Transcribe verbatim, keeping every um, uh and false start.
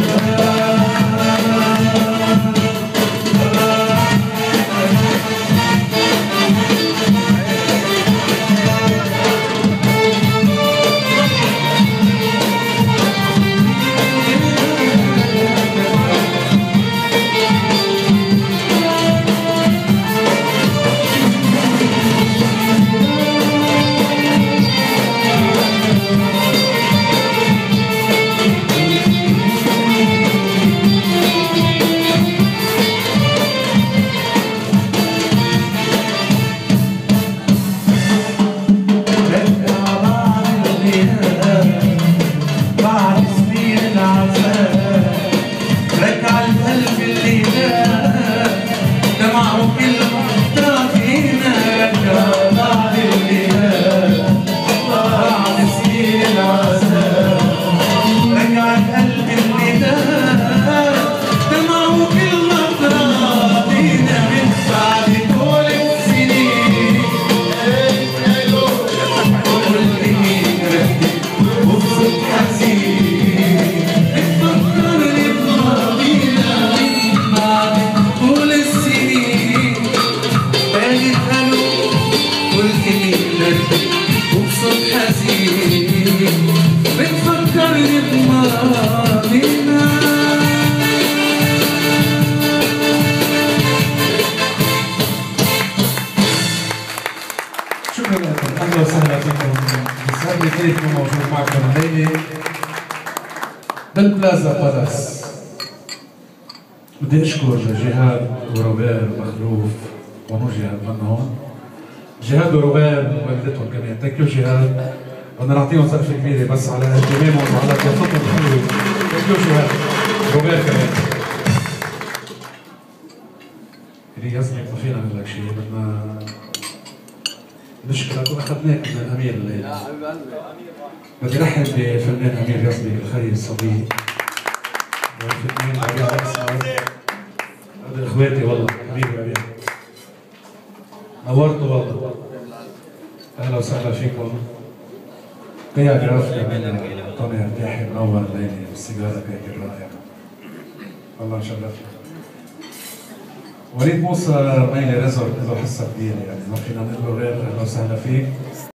اهلا وسهلا بكم. يسعدني كثير اكون موجود معكم الليله بالبلازا بالاس. بدي اشكر جهاد وروبير مخلوف ومو جهاد منهم. جهاد وروبير ووالدتهم كمان، ثانك يو جهاد. بدنا نعطيهم سقفه كبيره بس على اهتمامهم وعلى ضيافتهم الحلوه. ثانك يو جهاد. روبير كمان. اللي يزمك ما فينا نقول لك شيء، بدنا نشكرك واخذناك من الامير الليله. يا حبيب قلبي. بدي ارحب بفنان امير يزمك الخي الصديق. والفنان ربيع الاسمر. هذا اخواتي والله، حبيبي ربيع. نورتوا والله. اهلا وسهلا فيكم. بيع جراف كمان طني ارتاحي منور الليله بالسيجاره هيك الرائعه. والله شرفنا. وليد موسى ميلي ريزورت له حصه كبيره، يعني ما فينا نقول له غير اهلا وسهلا فيك.